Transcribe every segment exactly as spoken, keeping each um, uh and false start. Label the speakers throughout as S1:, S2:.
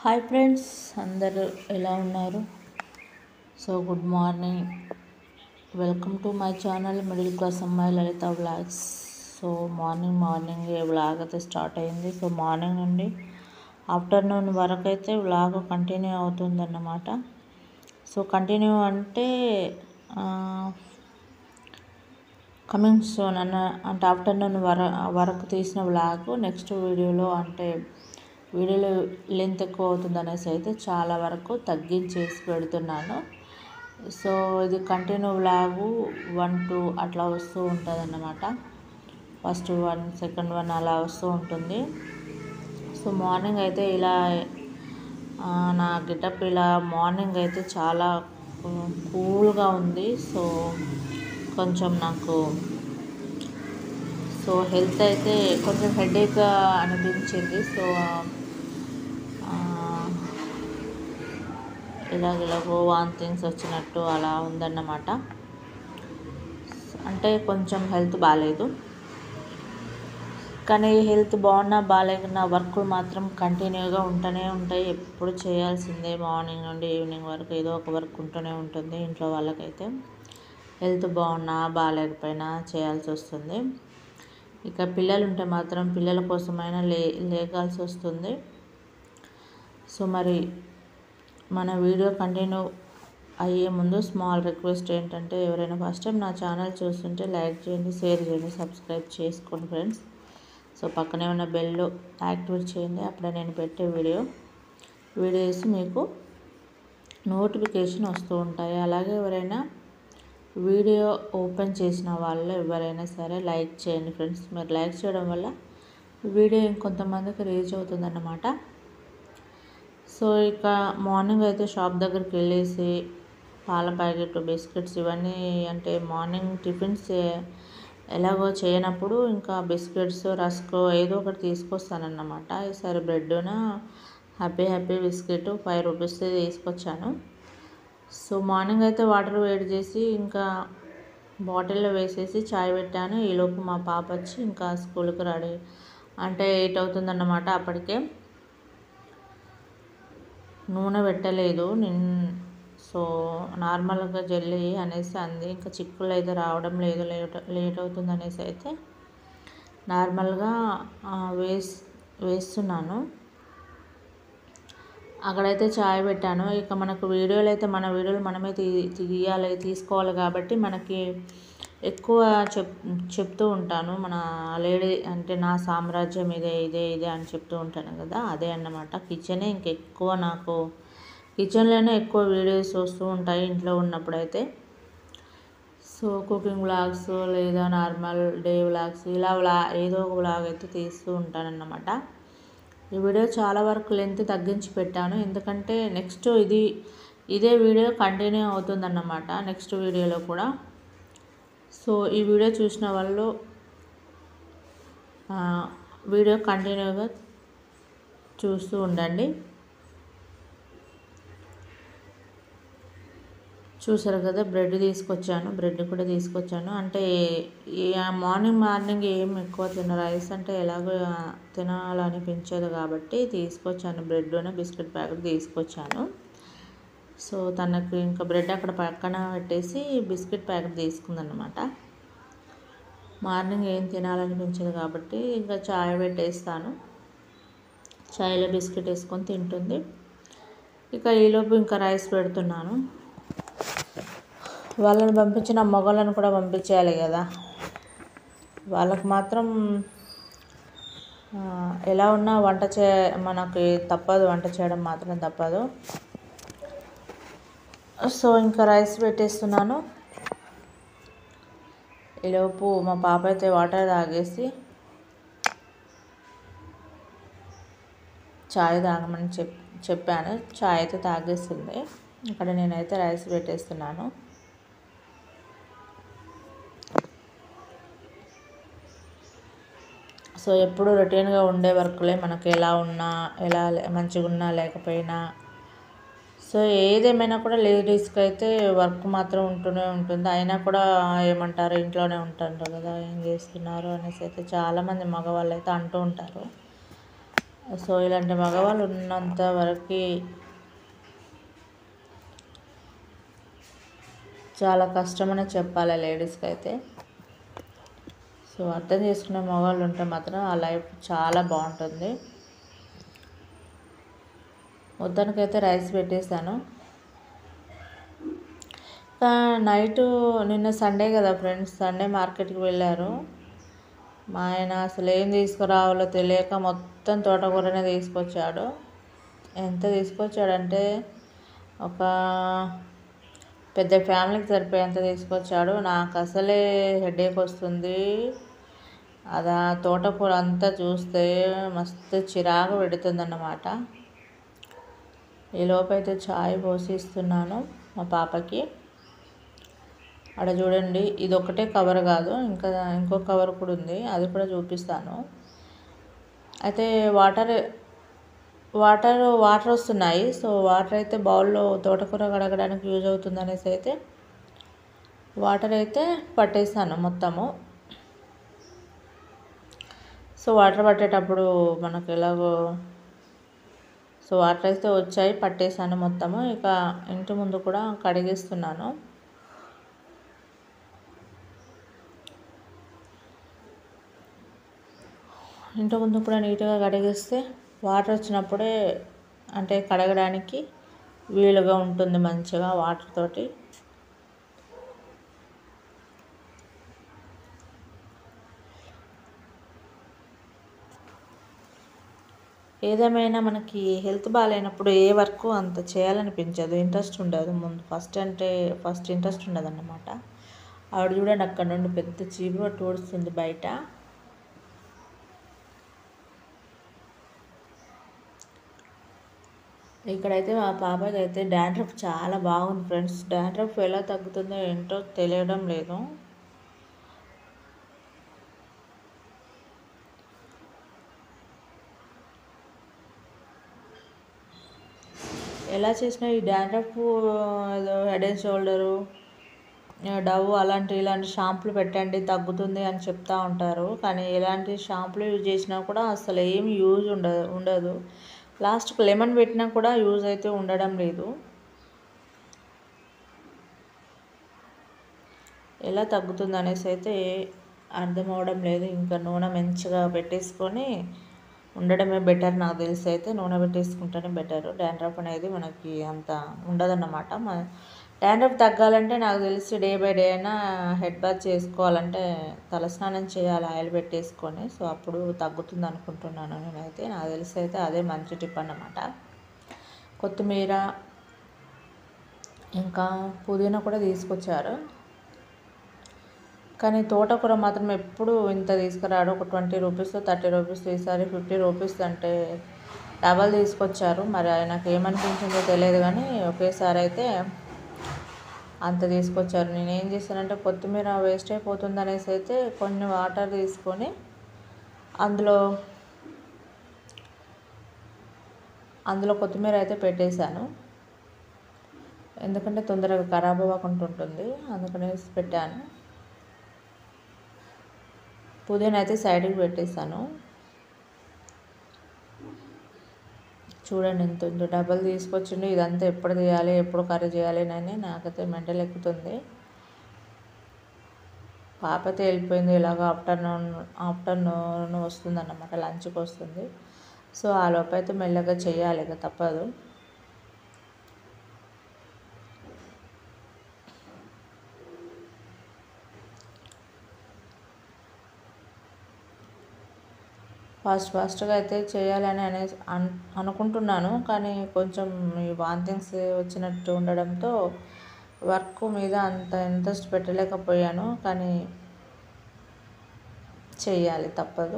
S1: Hi friends, అందరూ ఎలా ఉన్నారు? So good morning, welcome to my channel middle class అమ్మాయి Lalitha vlogs. So morning morning vlog అయితే start అయింది. సో మార్నింగ్ నుండి ఆఫ్టర్నూన్ వరకు అయితే వ్లాగ్ కంటిన్యూ అవుతుందన్నమాట. సో కంటిన్యూ అంటే కమింగ్ సూన్ అన్న అంటే ఆఫ్టర్నూన్ వర వరకు తీసిన వ్లాగ్ నెక్స్ట్ వీడియోలో అంటే వీడియోలో లెంత్ ఎక్కువ అవుతుంది అనేసి అయితే చాలా వరకు తగ్గించేసి పెడుతున్నాను. సో ఇది కంటిన్యూ వ్లాగు వన్ టూ అట్లా వస్తూ ఉంటుంది అన్నమాట. ఫస్ట్ వన్ సెకండ్ వన్ అలా వస్తూ ఉంటుంది. సో మార్నింగ్ అయితే ఇలా నా గెటప్ ఇలా మార్నింగ్ అయితే చాలా కూల్గా ఉంది. సో కొంచెం నాకు సో హెల్త్ అయితే కొంచెం హెడేక్గా అనిపించింది. సో ఇలాగ వామిటింగ్స్ వచ్చినట్టు అలా ఉందన్నమాట. అంటే కొంచెం హెల్త్ బాగాలేదు, కానీ హెల్త్ బాగున్నా బాగాలేకున్నా వర్కులు మాత్రం కంటిన్యూగా ఉంటూనే ఉంటాయి. ఎప్పుడు చేయాల్సిందే, మార్నింగ్ నుండి ఈవినింగ్ వరకు ఏదో ఒక వర్క్ ఉంటూనే ఉంటుంది. ఇంట్లో వాళ్ళకైతే హెల్త్ బాగున్నా బాగాలేకపోయినా చేయాల్సి వస్తుంది. ఇక పిల్లలు ఉంటే మాత్రం పిల్లల కోసమైనా లే లేగాల్సి వస్తుంది. సో మరి మన వీడియో కంటిన్యూ అయ్యే ముందు స్మాల్ రిక్వెస్ట్ ఏంటంటే, ఎవరైనా ఫస్ట్ టైం నా ఛానల్ చూస్తుంటే లైక్ చేయండి, షేర్ చేయండి, సబ్స్క్రైబ్ చేసుకోండి ఫ్రెండ్స్. సో పక్కనే ఉన్న బెల్ యాక్టివేట్ చేయండి. అప్పుడే నేను పెట్టే వీడియో వీడియోస్ మీకు నోటిఫికేషన్ వస్తూ ఉంటాయి. అలాగే ఎవరైనా వీడియో ఓపెన్ చేసిన వాళ్ళు ఎవరైనా సరే లైక్ చేయండి ఫ్రెండ్స్. మీరు లైక్ చేయడం వల్ల వీడియో ఇంకొంతమందికి రీచ్ అవుతుందన్నమాట. సో ఇక మార్నింగ్ అయితే షాప్ దగ్గరికి వెళ్ళేసి పాల ప్యాకెట్, బిస్కెట్స్ ఇవన్నీ అంటే మార్నింగ్ టిఫిన్స్ ఎలాగో చేయనప్పుడు ఇంకా బిస్కెట్స్, రస్క్ ఏదో ఒకటి తీసుకొస్తానన్నమాట. ఈసారి బ్రెడ్న happy happy biscuit five rupees తీసుకొచ్చాను. సో మార్నింగ్ అయితే వాటర్ వేడి చేసి ఇంకా బాటిల్లో వేసేసి చాయ్ పెట్టాను. ఈలోపు మా పాప వచ్చి ఇంకా స్కూల్కి రెడీ అంటే ఎయిట్ అవుతుందన్నమాట. అప్పటికే నూనె పెట్టలేదు నిన్ సో నార్మల్గా జల్లి అనేసి అంది. ఇంకా చిక్కులు అయితే రావడం లేదు, లేట్ లేట్ అవుతుంది అనేసి అయితే నార్మల్గా వేస్ వేస్తున్నాను. అక్కడైతే చాయ్ పెట్టాను. ఇక మనకు వీడియోలు అయితే మన వీడియోలు మనమే తీ తీయాలి తీసుకోవాలి కాబట్టి మనకి ఎక్కువ చెప్ చెప్తూ ఉంటాను. మన లేడీ అంటే నా సామ్రాజ్యం ఇదే ఇదే ఇదే అని చెప్తూ ఉంటాను కదా, అదే అన్నమాట. కిచెనే ఇంకెక్కువ నాకు కిచెన్లోనే ఎక్కువ వీడియోస్ వస్తూ ఉంటాయి ఇంట్లో ఉన్నప్పుడైతే. సో కుకింగ్ వ్లాగ్స్ లేదా నార్మల్ డే వ్లాగ్స్ ఇలా వ్లా ఏదో ఒక వ్లాగ్ అయితే తీస్తూ ఉంటానన్నమాట. ఈ వీడియో చాలా వరకు లెంత్ తగ్గించి పెట్టాను, ఎందుకంటే నెక్స్ట్ ఇది ఇదే వీడియో కంటిన్యూ అవుతుందన్నమాట నెక్స్ట్ వీడియోలో కూడా. సో ఈ వీడియో చూసిన వాళ్ళు వీడియో కంటిన్యూగా చూస్తూ ఉండండి. చూసారు కదా, బ్రెడ్ తీసుకొచ్చాను, బ్రెడ్ కూడా తీసుకొచ్చాను. అంటే మార్నింగ్ మార్నింగ్ ఏం ఎక్కువ తిన రైస్ అంటే ఎలాగో తినాలనిపించదు కాబట్టి తీసుకొచ్చాను. బ్రెడ్ బిస్కెట్ ప్యాకెట్ తీసుకొచ్చాను. సో తనకు ఇంకా బ్రెడ్ అక్కడ పక్కన పెట్టేసి బిస్కెట్ ప్యాకెట్ తీసుకుందన్నమాట. మార్నింగ్ ఏం తినాలనిపించదు కాబట్టి ఇంకా చాయ్ పెట్టేస్తాను. చాయ్లో బిస్కెట్ వేసుకొని తింటుంది. ఇక ఈలోపు ఇంకా రైస్ పెడుతున్నాను. వాళ్ళని పంపించిన మగవాళ్ళని కూడా పంపించేయాలి కదా, వాళ్ళకు మాత్రం ఎలా ఉన్నా వంట చే మనకి తప్పదు, వంట చేయడం మాత్రం తప్పదు. సో ఇంకా రైస్ పెట్టేస్తున్నాను. ఈలోపు మా పాప అయితే వాటర్ తాగేసి చాయ్ తాగమని చెప్ చెప్పాను చాయ్ అయితే తాగేస్తుంది. ఇక్కడ నేనైతే రైస్ పెట్టేస్తున్నాను. సో ఎప్పుడు రొటీన్గా ఉండే వర్క్లే మనకు ఎలా ఉన్నా ఎలా మంచిగా ఉన్నా లేకపోయినా సో ఏదేమైనా కూడా లేడీస్కి అయితే వర్క్ మాత్రం ఉంటూనే ఉంటుంది. అయినా కూడా ఏమంటారు, ఇంట్లోనే ఉంటారు కదా, ఏం చేస్తున్నారు అనేసి అయితే చాలామంది మగవాళ్ళు అయితే అంటూ ఉంటారు. సో ఇలాంటి మగవాళ్ళు ఉన్నంత వరకు చాలా కష్టమని చెప్పాలి లేడీస్కి అయితే. సో అర్థం చేసుకునే మగవాళ్ళు ఉంటే మాత్రం ఆ లైఫ్ చాలా బాగుంటుంది. మొత్తానికైతే రైస్ పెట్టేశాను. నైటు నిన్న సండే కదా ఫ్రెండ్స్, సండే మార్కెట్కి వెళ్ళారు. మా ఆయన అసలు ఏం తీసుకురావాలో తెలియక మొత్తం తోటకూరనే తీసుకొచ్చాడు. ఎంత తీసుకొచ్చాడంటే ఒక పెద్ద ఫ్యామిలీకి సరిపోయేంత తీసుకొచ్చాడు. నాకు అసలే హెడేక్ వస్తుంది. అది ఆ తోటకూర అంతా చూస్తే మస్తు చిరాకు పెడుతుంది అన్నమాట. ఈ లోపైతే చాయ్ పోసి ఇస్తున్నాను మా పాపకి. అక్కడ చూడండి, ఇది ఒకటే కవర్ కాదు, ఇంకా ఇంకో కవర్ కూడా ఉంది, అది కూడా చూపిస్తాను. అయితే వాటర్ వాటర్ వాటర్ వస్తున్నాయి. సో వాటర్ అయితే బౌల్లో తోటకూర కడగడానికి యూజ్ అవుతుంది అనేసి అయితే వాటర్ అయితే పట్టేస్తాను మొత్తము. సో వాటర్ పట్టేటప్పుడు మనకు ఎలాగో సో వాటర్ అయితే వచ్చాయి, పట్టేసాను మొత్తము. ఇక ఇంటి ముందు కూడా కడిగిస్తున్నాను. ఇంటి ముందు కూడా నీట్గా కడిగిస్తే వాటర్ వచ్చినప్పుడే అంటే కడగడానికి వీలుగా ఉంటుంది మంచిగా వాటర్ తోటి. ఏదేమైనా మనకి హెల్త్ బాగాలేనప్పుడు ఏ వర్క్ అంత చేయాలనిపించదు, ఇంట్రెస్ట్ ఉండదు. ముందు ఫస్ట్ అంటే ఫస్ట్ ఇంట్రెస్ట్ ఉండదు అన్నమాట. ఆవిడ చూడండి అక్కడ నుండి పెద్ద చీపురు పట్టి ఊడుస్తుంది బయట. ఇక్కడైతే మా పాపకి అయితే డాండ్రఫ్ చాలా బాగుంది ఫ్రెండ్స్. డాండ్రఫ్ ఎలా తగ్గుతుందో ఏంటో తెలియడం లేదు. ఎలా చేసినా ఈ డాండ్రఫ్ ఏదో హెడ్ అండ్ షోల్డరు, డవ్ అలాంటి ఇలాంటి షాంపులు పెట్టండి తగ్గుతుంది అని చెప్తూ ఉంటారు. కానీ ఎలాంటి షాంపులు యూజ్ చేసినా కూడా అసలు ఏమి యూజ్ ఉండదు ఉండదు లాస్ట్కి లెమన్ పెట్టినా కూడా యూజ్ అయితే ఉండడం లేదు. ఎలా తగ్గుతుంది అనేసి అయితే అర్థం అవడం లేదు. ఇంకా నూనె మంచిగా పెట్టేసుకొని ఉండడమే బెటర్ నాకు తెలిసి అయితే. నూనె పెట్టేసుకుంటేనే బెటర్. డాండ్రఫ్ అనేది మనకి అంత ఉండదన్నమాట. డాండ్రఫ్ తగ్గాలంటే నాకు తెలిసి డే బై డే అయినా హెడ్ బాత్ చేసుకోవాలంటే తలస్నానం చేయాలి ఆయిల్ పెట్టేసుకొని. సో అప్పుడు తగ్గుతుంది అనుకుంటున్నాను నేనైతే. నాకు తెలిసి అయితే అదే మంచి టిప్ అన్నమాట. కొత్తిమీర ఇంకా పుదీనా కూడా తీసుకొచ్చారు. కానీ తోటకూర మాత్రం ఎప్పుడు ఇంత తీసుకురాడు. ఒక ట్వంటీ రూపీస్ థర్టీ రూపీస్ ఈసారి ఫిఫ్టీ రూపీస్ అంటే డబల్ తీసుకొచ్చారు. మరి ఆయనకు ఏమనిపించిందో తెలియదు కానీ ఒకేసారి అయితే అంత తీసుకొచ్చారు. నేను ఏం చేశానంటే కొత్తిమీర వేస్ట్ అయిపోతుంది అనేసి అయితే కొన్ని వాటర్ తీసుకొని అందులో అందులో కొత్తిమీర అయితే పెట్టేశాను. ఎందుకంటే తొందరగా ఖరాబ్ అవ్వకుండా ఉంటుంది అందుకనేసి పెట్టాను. పుదీనా అయితే సైడ్కి పెట్టేశాను. చూడండి ఎంత ఉందో, డబ్బులు తీసుకొచ్చిండు. ఇదంతా ఎప్పుడు తీయాలి ఎప్పుడు కర్రీ చేయాలి అని నాకైతే మెంటల్ ఎక్కుతుంది. పాప అయితే వెళ్ళిపోయింది. ఇలాగ ఆఫ్టర్నూన్ ఆఫ్టర్నూన్ వస్తుంది అన్నమాట, లంచ్కి వస్తుంది. సో ఆ లోపు అయితే మెల్లగా చేయాలి, ఇక తప్పదు. ఫాస్ట్ ఫాస్ట్గా అయితే చేయాలని అనే అన్ అనుకుంటున్నాను. కానీ కొంచెం ఈ వాంతింగ్స్ వచ్చినట్టు ఉండడంతో వర్క్ మీద అంత ఇంట్రెస్ట్ పెట్టలేకపోయాను. కానీ చేయాలి, తప్పదు.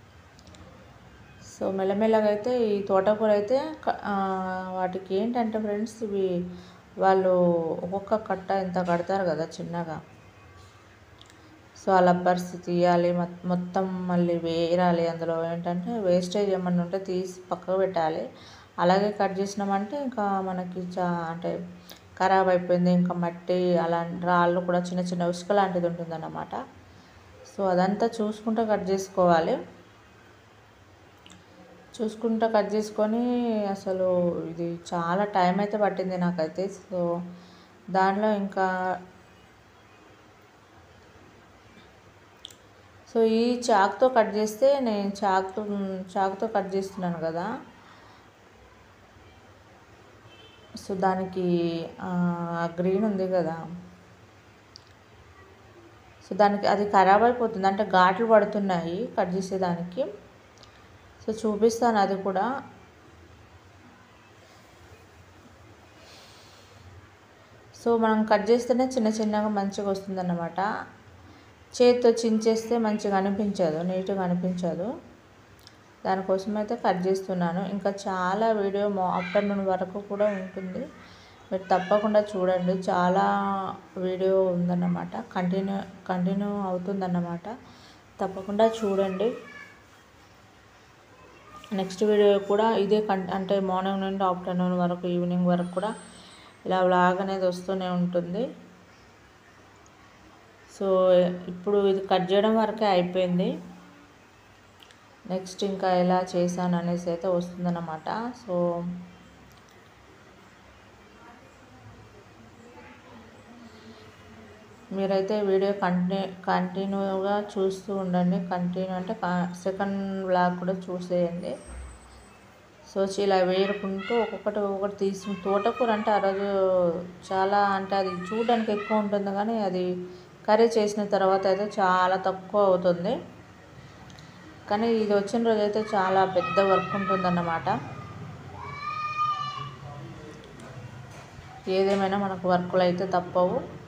S1: సో మెల్లమెల్లగా అయితే ఈ తోటకూర అయితే వాటికి ఏంటంటే ఫ్రెండ్స్, ఇవి వాళ్ళు ఒక్కొక్క కట్ట ఇంత కడతారు కదా చిన్నగా. సో ఆ లబ్బర్స్ తీయాలి, మొత్తం మళ్ళీ వేయాలి. అందులో ఏంటంటే వేస్టేజ్ ఏమన్నా ఉంటే తీసి పక్కకు పెట్టాలి. అలాగే కట్ చేసినామంటే ఇంకా మనకి చా అంటే ఖరాబ్ అయిపోయింది. ఇంకా మట్టి అలాంటి రాళ్ళు కూడా చిన్న చిన్న ఉసుక లాంటిది ఉంటుందన్నమాట. సో అదంతా చూసుకుంటూ కట్ చేసుకోవాలి. చూసుకుంటా కట్ చేసుకొని అసలు ఇది చాలా టైం అయితే పట్టింది నాకైతే. సో దాంట్లో ఇంకా సో ఈ చాకుతో కట్ చేస్తే నేను చాకుతో చాకుతో కట్ చేస్తున్నాను కదా, సో దానికి గ్రీన్ ఉంది కదా, సో దానికి అది ఖరాబ్ అయిపోతుంది, అంటే ఘాట్లు పడుతున్నాయి కట్ చేసేదానికి. సో చూపిస్తాను అది కూడా. సో మనం కట్ చేస్తేనే చిన్న చిన్నగా మంచిగా వస్తుందన్నమాట. చేతితో చించేస్తే మంచిగా అనిపించదు, నీట్గా అనిపించదు. దానికోసం అయితే కట్ చేస్తున్నాను. ఇంకా చాలా వీడియో ఆఫ్టర్నూన్ వరకు కూడా ఉంటుంది, మీరు తప్పకుండా చూడండి. చాలా వీడియో ఉందన్నమాట, కంటిన్యూ కంటిన్యూ అవుతుందన్నమాట. తప్పకుండా చూడండి. నెక్స్ట్ వీడియో కూడా ఇదే కం అంటే మార్నింగ్ నుండి ఆఫ్టర్నూన్ వరకు ఈవినింగ్ వరకు కూడా ఇలా వ్లాగ్ అనేది వస్తూనే ఉంటుంది. సో ఇప్పుడు ఇది కట్ చేయడం వరకే అయిపోయింది. నెక్స్ట్ ఇంకా ఎలా చేశాను అనేసి అయితే వస్తుందన్నమాట. సో మీరైతే వీడియో కంటిన్యూ కంటిన్యూగా చూస్తూ ఉండండి. కంటిన్యూ అంటే సెకండ్ వ్లాగ్ కూడా చూసేయండి. సో ఇలా వేరుకుంటూ ఒక్కొక్కటి ఒక్కొక్కటి తీసి, తోటకూర అంటే ఆ రోజు చాలా అంటే అది చూడడానికి ఎక్కువ ఉంటుంది కానీ అది కర్రీ చేసిన తర్వాత అయితే చాలా తక్కువ అవుతుంది. కానీ ఇది వచ్చిన రోజు అయితే చాలా పెద్ద వర్క్ ఉంటుందన్నమాట. ఏదేమైనా మనకు వర్కులు అయితే తప్పవు.